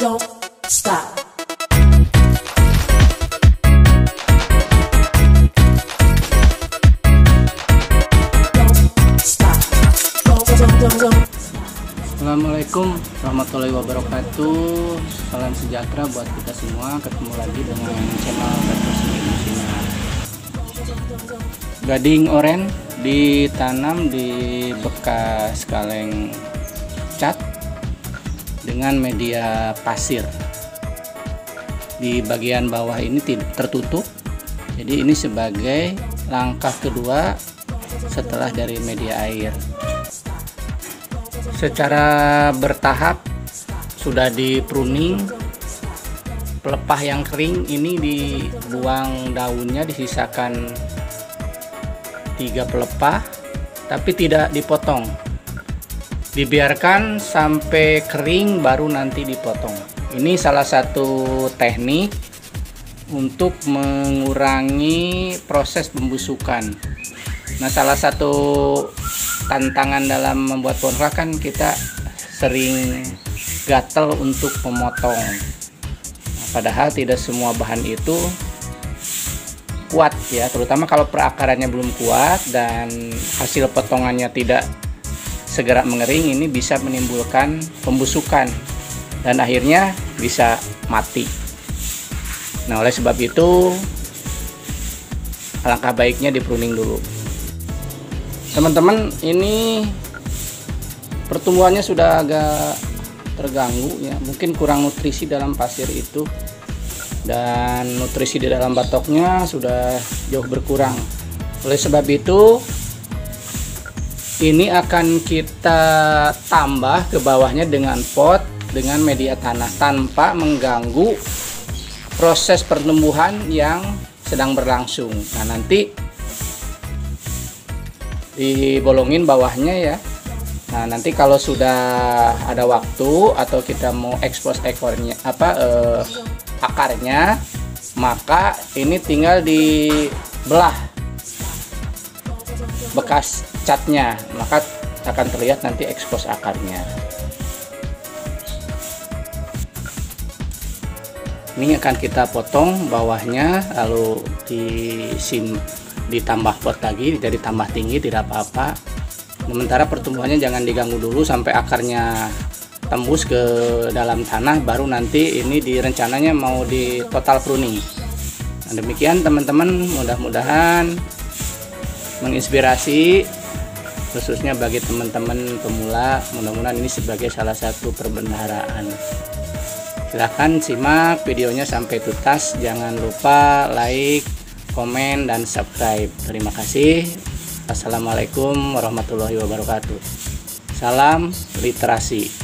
Don't stop. Assalamualaikum warahmatullahi wabarakatuh. Salam sejahtera buat kita semua. Ketemu lagi dengan channel Petrosmi Musinar. Gading oren ditanam di bekas kaleng cat dengan media pasir. Di bagian bawah ini tertutup. Jadi ini sebagai langkah kedua setelah dari media air. Secara bertahap sudah di pruning. Pelepah yang kering ini dibuang daunnya, disisakan 3 pelepah, tapi tidak dipotong. Dibiarkan sampai kering baru nanti dipotong. Ini salah satu teknik untuk mengurangi proses pembusukan. Nah, salah satu tantangan dalam membuat pohon kelak kan kita sering gatel untuk memotong. Nah, padahal tidak semua bahan itu kuat ya, terutama kalau perakarannya belum kuat dan hasil potongannya tidak segera mengering, ini bisa menimbulkan pembusukan dan akhirnya bisa mati. Nah, oleh sebab itu alangkah baiknya di pruning dulu. Teman-teman, ini pertumbuhannya sudah agak terganggu ya, mungkin kurang nutrisi dalam pasir itu, dan nutrisi di dalam batoknya sudah jauh berkurang. Oleh sebab itu ini akan kita tambah ke bawahnya dengan pot dengan media tanah tanpa mengganggu proses pertumbuhan yang sedang berlangsung. Nah, nanti dibolongin bawahnya ya. Nah, nanti kalau sudah ada waktu atau kita mau ekspos akarnya, maka ini tinggal dibelah bekas catnya, maka akan terlihat nanti ekspos akarnya. Ini akan kita potong bawahnya, lalu ditambah pot lagi, jadi tambah tinggi, tidak apa-apa. Sementara pertumbuhannya jangan diganggu dulu sampai akarnya tembus ke dalam tanah, baru nanti ini rencananya mau di total pruning. Nah, demikian teman-teman, mudah-mudahan menginspirasi khususnya bagi teman-teman pemula. Mudah-mudahan ini sebagai salah satu perbendaharaan. Silahkan simak videonya sampai tuntas, jangan lupa like, komen, dan subscribe. Terima kasih. Assalamualaikum warahmatullahi wabarakatuh. Salam literasi.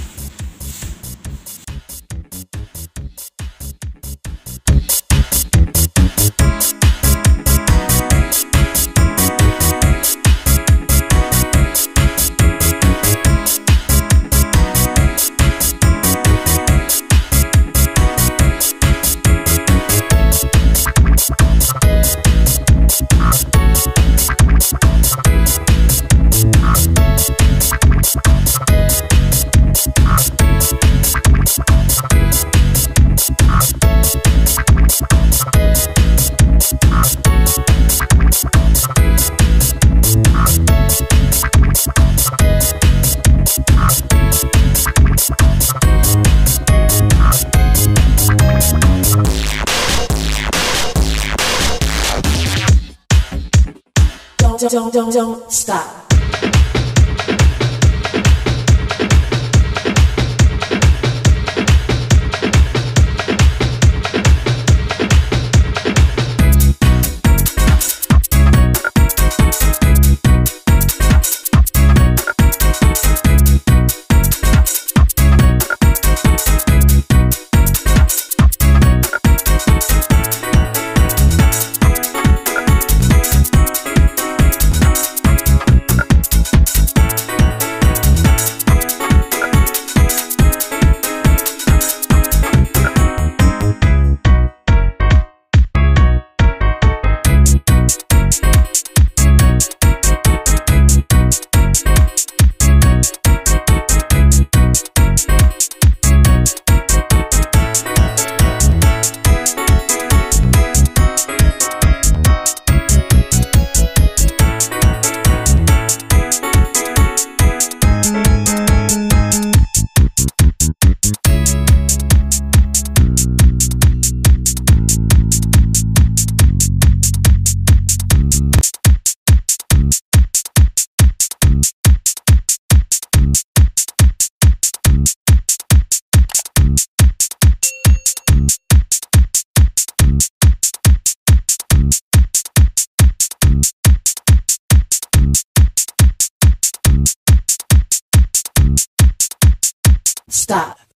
Don't stop. stop.